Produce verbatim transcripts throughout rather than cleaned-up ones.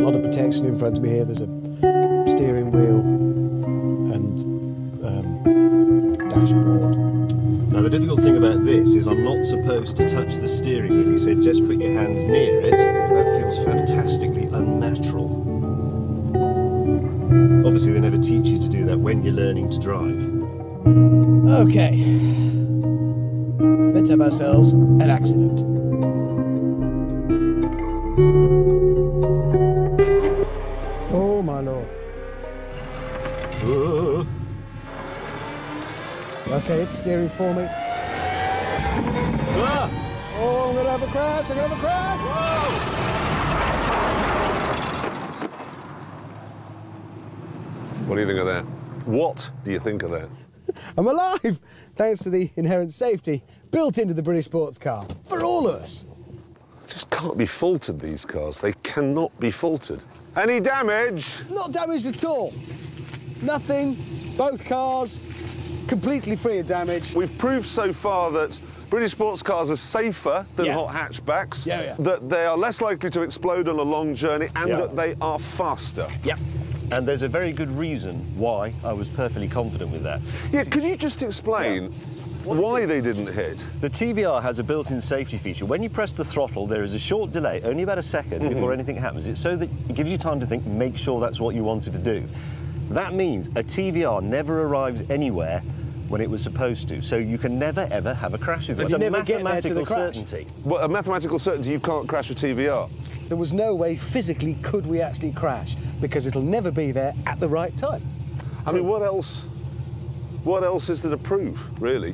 lot of protection in front of me here. There's a steering wheel and um, dashboard. Now the difficult thing about this is I'm not supposed to touch the steering wheel. He said just put your hands near it. That feels fantastically unnatural. Obviously they never teach you to do that when you're learning to drive. Okay, let's have ourselves an accident. Oh my lord. Uh. Okay, it's steering for me. Ah. Oh, I'm gonna have a crash, I'm gonna have a crash! Whoa. What do you think of that? What do you think of that? I'm alive, thanks to the inherent safety built into the British sports car, for all of us. Just can't be faulted, these cars. They cannot be faulted. Any damage? Not damaged at all. Nothing, both cars, completely free of damage. We've proved so far that British sports cars are safer than Yeah. hot hatchbacks, Yeah, yeah. that they are less likely to explode on a long journey, and Yeah. that they are faster. Yeah. And there's a very good reason why I was perfectly confident with that. Yeah, could you just explain why they didn't hit? The T V R has a built-in safety feature. When you press the throttle, there is a short delay, only about a second Mm-hmm. before anything happens. It's so that it gives you time to think, make sure that's what you wanted to do. That means a T V R never arrives anywhere when it was supposed to, so you can never ever have a crash with it. And It's you a never get there to the mathematical crash. certainty. Well, a mathematical certainty you can't crash a T V R. There was no way physically could we actually crash because it'll never be there at the right time. I mean, what else? What else is there to prove, really?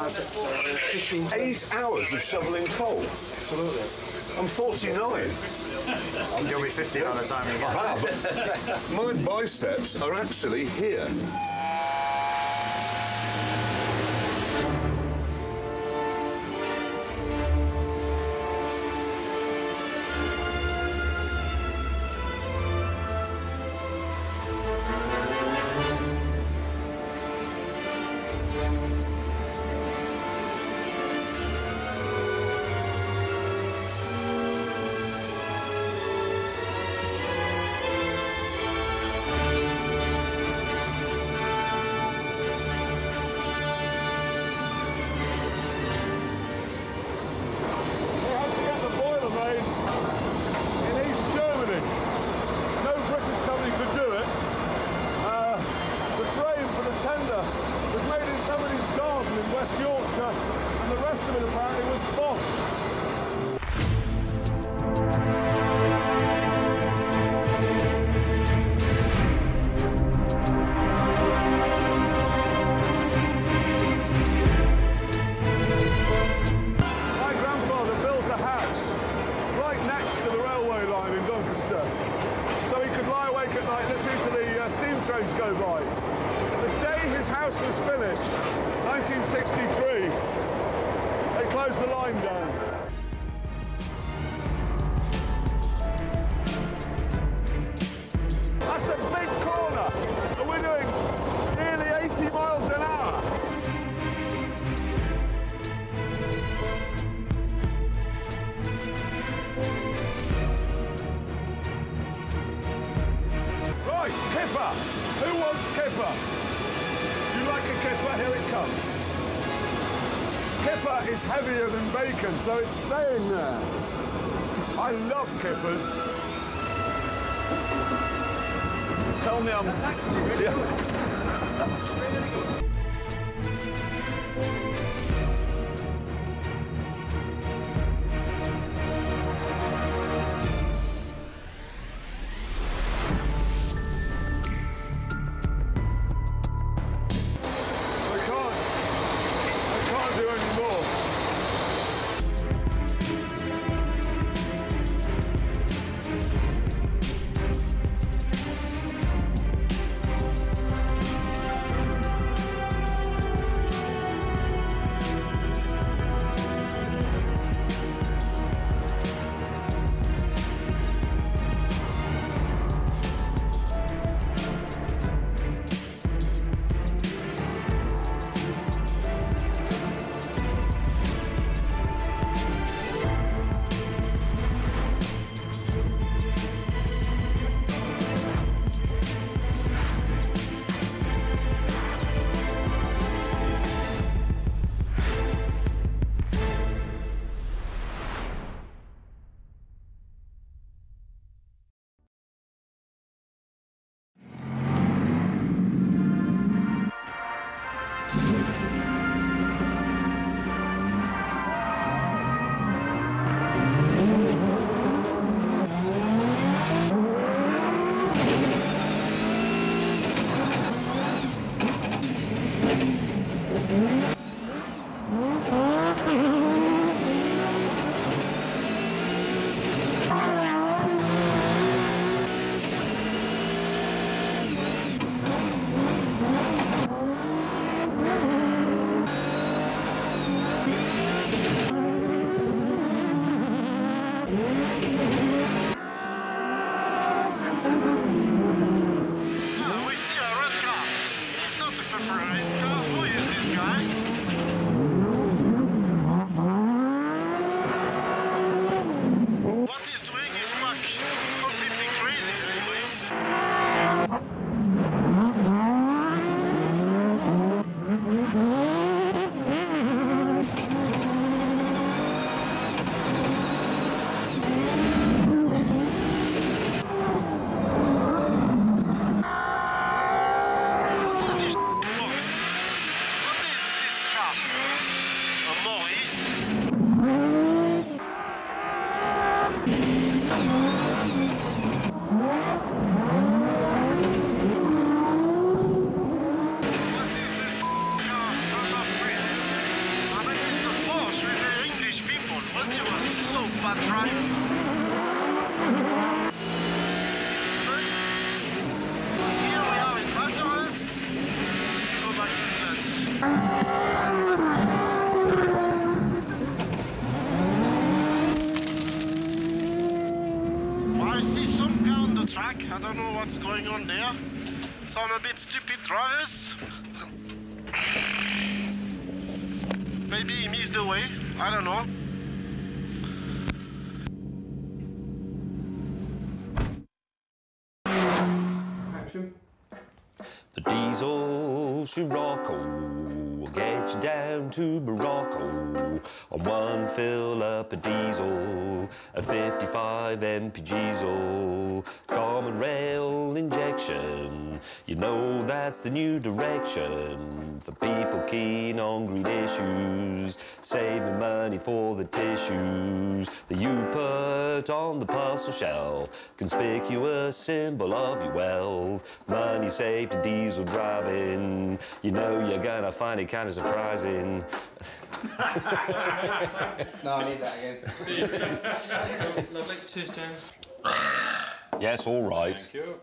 Eight hours of shoveling coal? Absolutely. I'm forty-nine. You'll be fifty by the time you get I have. My biceps are actually here. nineteen sixty-three, they closed the line down. That's a big corner, and we're doing nearly eighty miles an hour. Right, kipper. Who wants kipper? You like a kipper? Here it comes. Kipper is heavier than bacon, so it's staying there. I love kippers. Tell me I'm... Yeah. back. I don't know what's going on there. Some a bit stupid drivers. Maybe he missed the way. I don't know. Action. The diesel Scirocco will get you down to Morocco on one fill up a diesel, a fifty-five M P diesel, common rail injection. You know that's the new direction for people keen on green issues, saving money for the tissues that you put on the parcel shelf, conspicuous symbol of your wealth. Money saved to diesel driving, you know you're gonna find it kind of surprising. No, I need that again. Lovely. Cheers, James. Yes, all right. Thank you.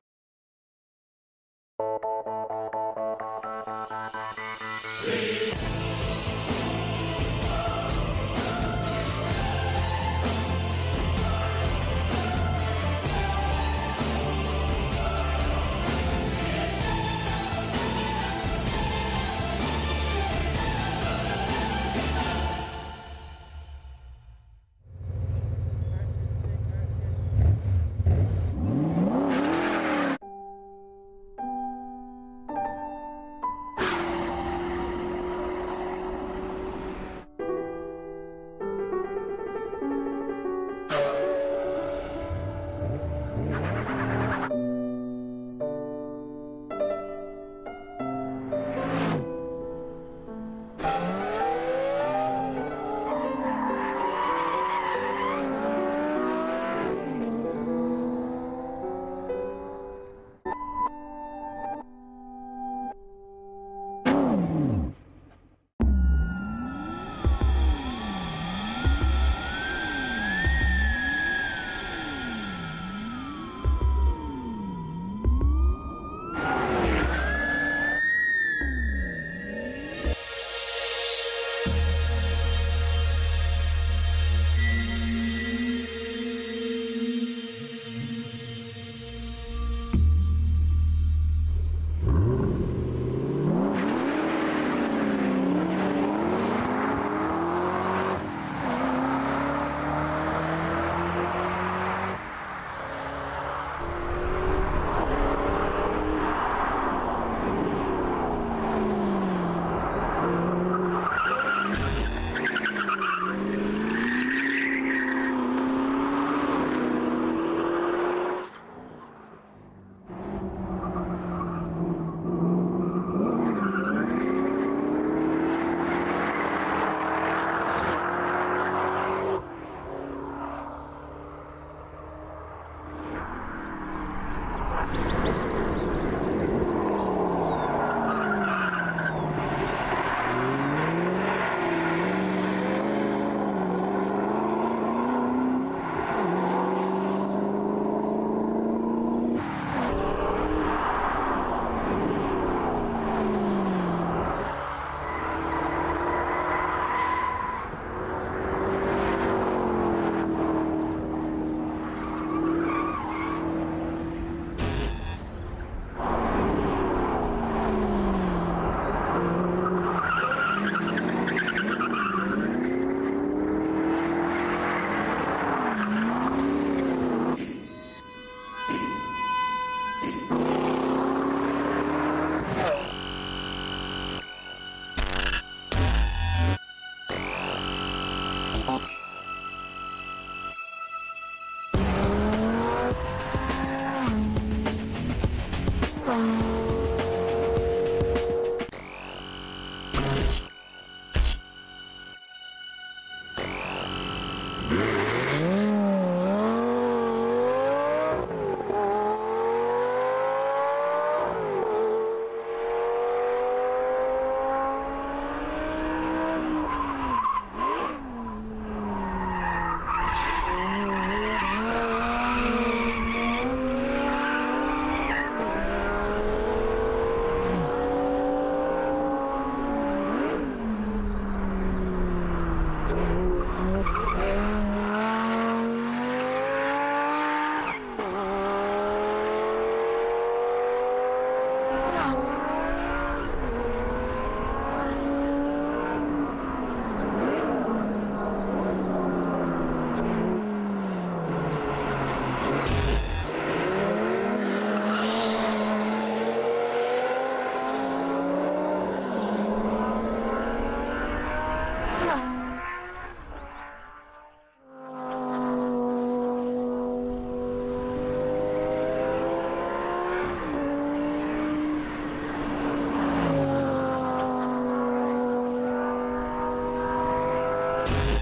Bye.